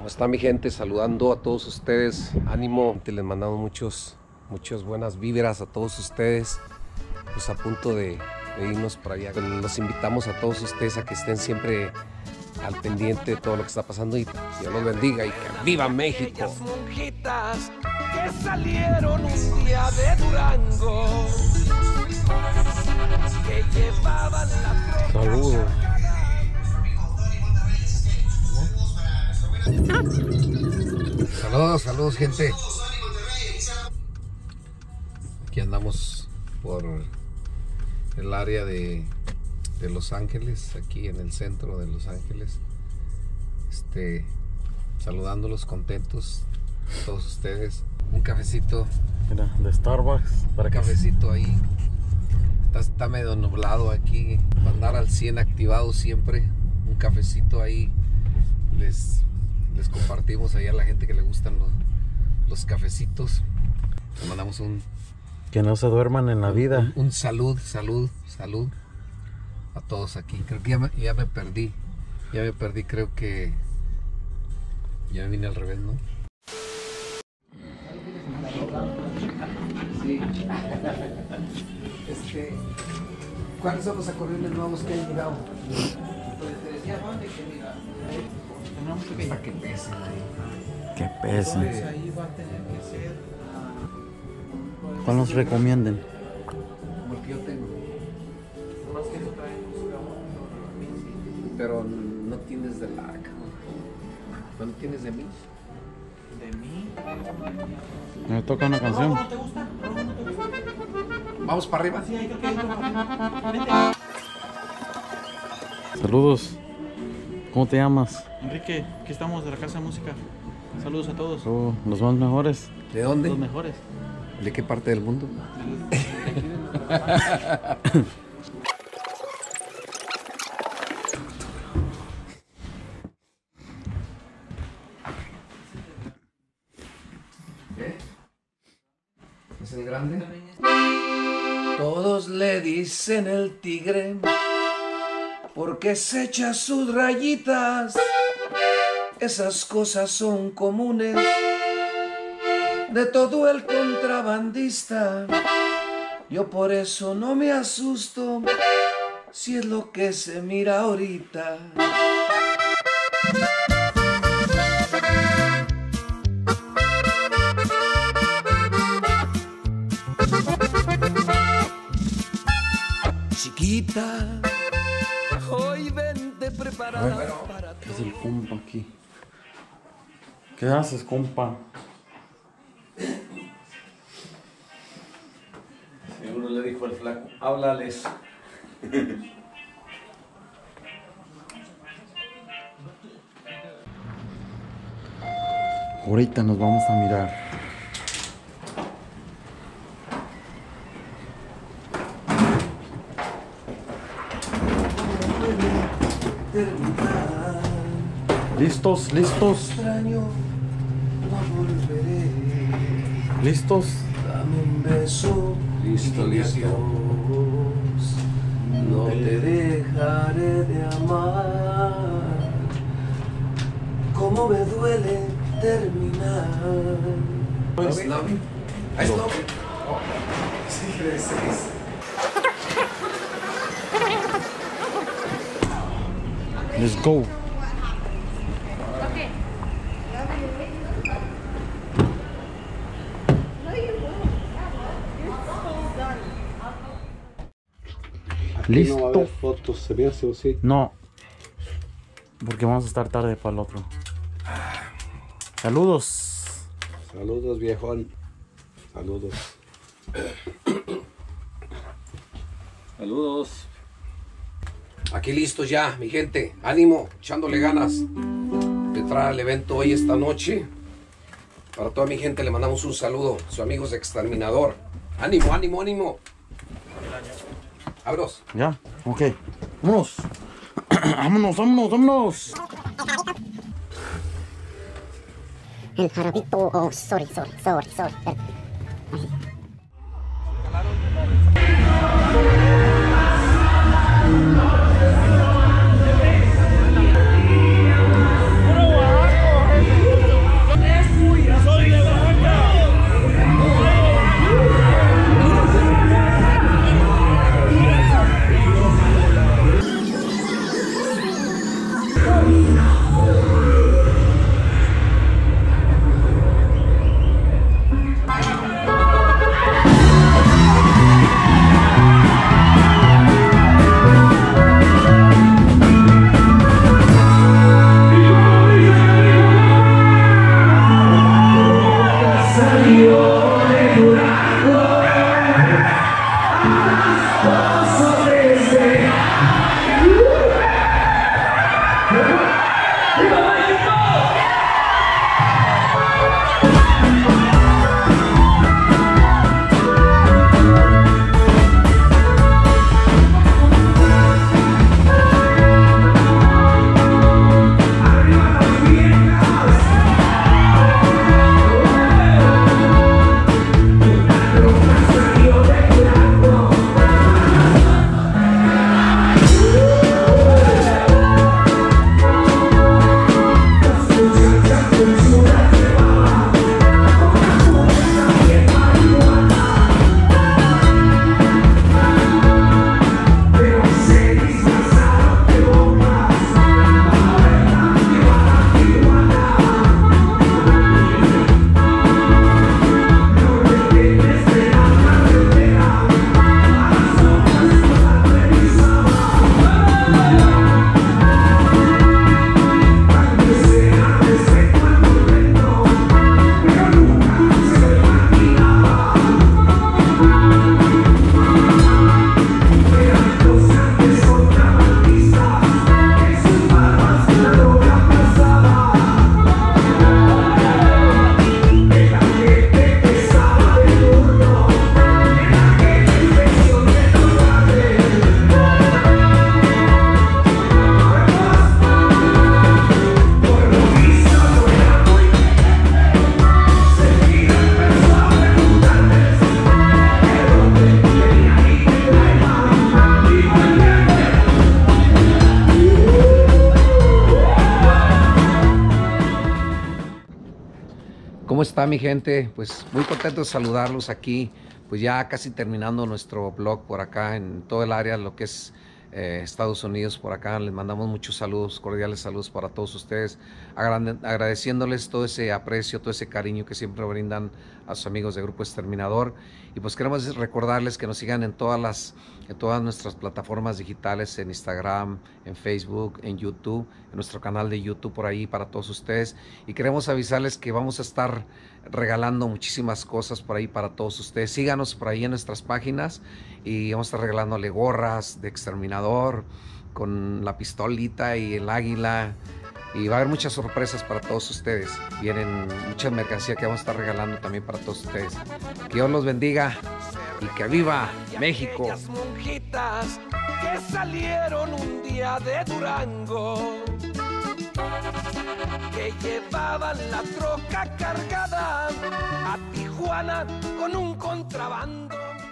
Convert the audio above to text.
¿Cómo está mi gente? Saludando a todos ustedes. Ánimo, les mandamos muchas buenas vibras a todos ustedes. Pues a punto de irnos para allá. Los invitamos a todos ustedes a que estén siempre al pendiente de todo lo que está pasando y Dios los bendiga y que viva México. Aquellas monjitas que salieron un día de Durango, que llevaban la troca. Saludos gente. Aquí andamos por el área de Los Ángeles, aquí en el centro de Los Ángeles, saludándolos, contentos a todos ustedes. Un cafecito, mira, de Starbucks para un cafecito ahí. Está medio nublado aquí, para andar al 100 activado siempre. Un cafecito ahí, les compartimos ahí a la gente que le gustan los cafecitos. Le mandamos que no se duerman en la vida. Un salud a todos aquí. Creo que ya me perdí, creo que ya me vine al revés, ¿no? Sí. ¿Cuáles son los acordeones nuevos que han llegado? Para que pesen ahí. Que pesen. Ahí va a tener que ser. ¿Cuál nos recomienden? Como el que yo tengo. Más que no traen música. Pero no tienes de la arca. ¿No tienes de mí? De mí. Me toca una canción. ¿No te gusta? ¿No te gusta? Vamos para arriba. Sí, ahí creo que hay otro. Vente. Saludos. ¿Cómo te llamas? Enrique, aquí estamos de la Casa de Música. Saludos a todos. Los más mejores. ¿De dónde? Los mejores. ¿De qué parte del mundo? ¿Qué? ¿Es el grande? Todos le dicen el tigre porque se echa sus rayitas. Esas cosas son comunes de todo el contrabandista. Yo por eso no me asusto si es lo que se mira ahorita. Chiquita, hoy vente preparada para ¿Qué es el compa aquí? ¿Qué haces, compa? Seguro le dijo el flaco, háblales. Ahorita nos vamos a mirar. ¿Listos? ¿Listos? extraño, no volveré. ¿Listos? Dame un beso. Listo, listo. Adiós. No te dejaré de amar. Cómo me duele terminar. Ahí está. Let's go. ¿Listo? No va a haber fotos, se ve así o sí. No, porque vamos a estar tarde para el otro. Saludos. Saludos, viejón. Saludos. Saludos. Aquí listos ya, mi gente. Ánimo, echándole ganas de entrar al evento hoy, esta noche. Para toda mi gente le mandamos un saludo. Sus amigos de Exterminador. Ánimo, ánimo, ánimo. Abros. Ya, ok. Vámonos. Vámonos, vámonos, vámonos. El jarabito, oh, sorry. ¿Cómo está mi gente? Pues muy contento de saludarlos aquí, pues ya casi terminando nuestro blog por acá en todo el área, lo que es Estados Unidos por acá. Les mandamos muchos saludos, cordiales saludos para todos ustedes, agradeciéndoles todo ese aprecio, todo ese cariño que siempre brindan a sus amigos de Grupo Exterminador. Y pues queremos recordarles que nos sigan en todas nuestras plataformas digitales, en Instagram, en Facebook, en YouTube, en nuestro canal de YouTube por ahí para todos ustedes. Y queremos avisarles que vamos a estar regalando muchísimas cosas por ahí para todos ustedes. Síganos por ahí en nuestras páginas y vamos a estar regalándole gorras de exterminador con la pistolita y el águila. Y va a haber muchas sorpresas para todos ustedes. Vienen muchas mercancías que vamos a estar regalando también para todos ustedes. Que Dios los bendiga y que viva México. Aquellas monjitas que salieron un día de Durango, que llevaban la troca cargada a Tijuana con un contrabando.